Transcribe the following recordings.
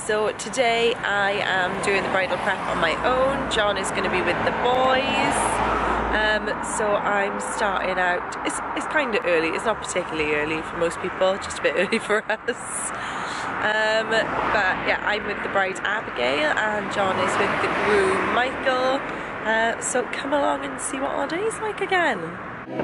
So today I am doing the bridal prep on my own. John is going to be with the boys. So I'm starting out, it's kind of early, it's not particularly early for most people, just a bit early for us. But yeah, I'm with the bride Abigail and John is with the groom Michael. So come along and see what our day's like again.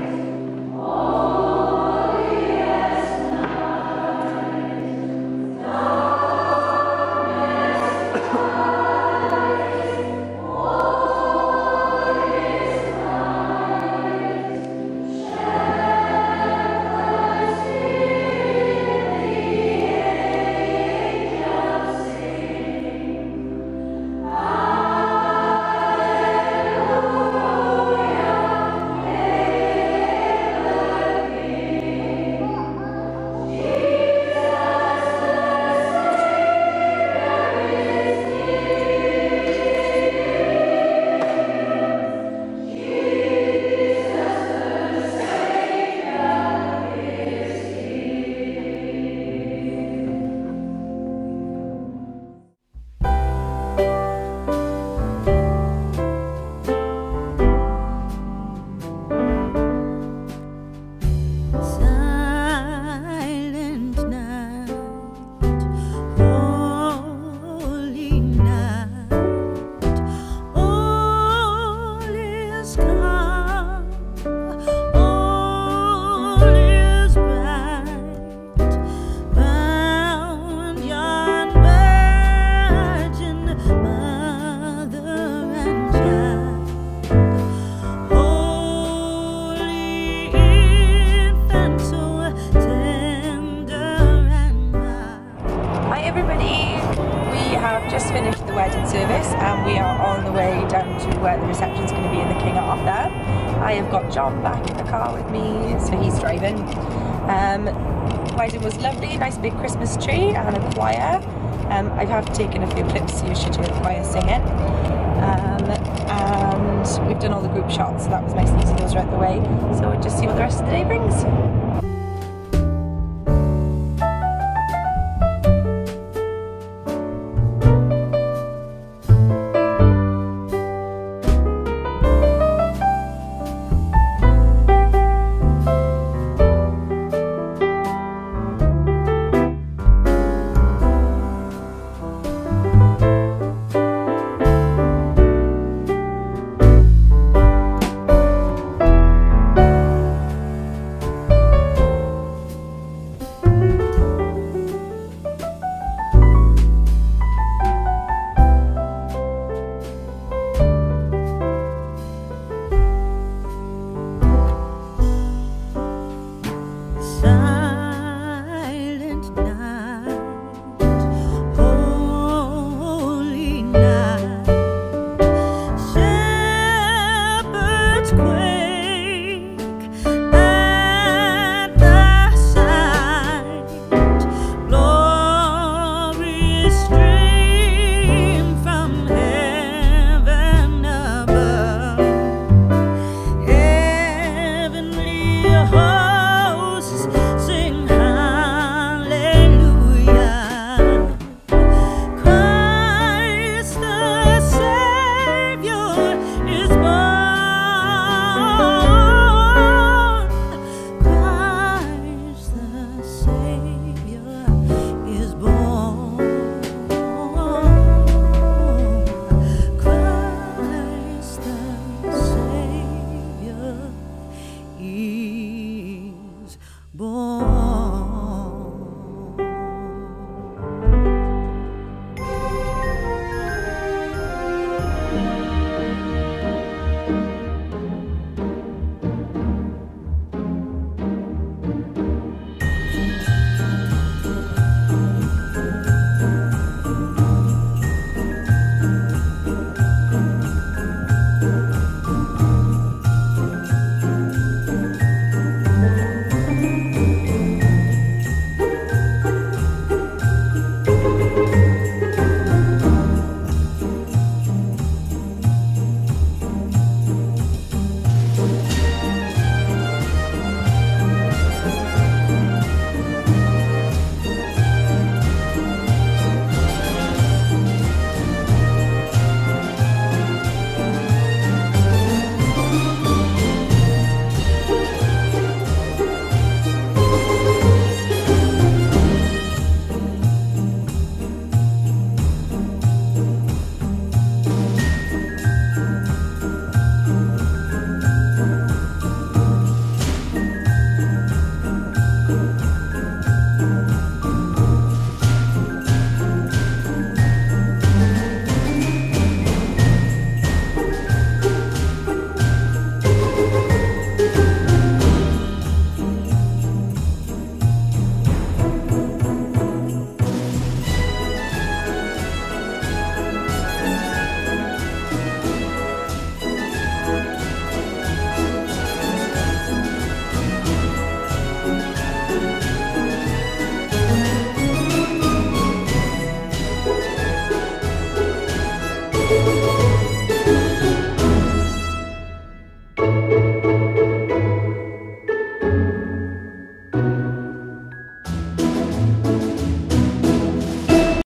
Just finished the wedding service and we are on the way down to where the reception is going to be in the King Arthur. I have got John back in the car with me, so he's driving. Wedding was lovely, nice big Christmas tree and a choir. I have taken a few clips so you should hear the choir singing. And we've done all the group shots, so that was nice and easy, those are out the way. So we'll just see what the rest of the day brings.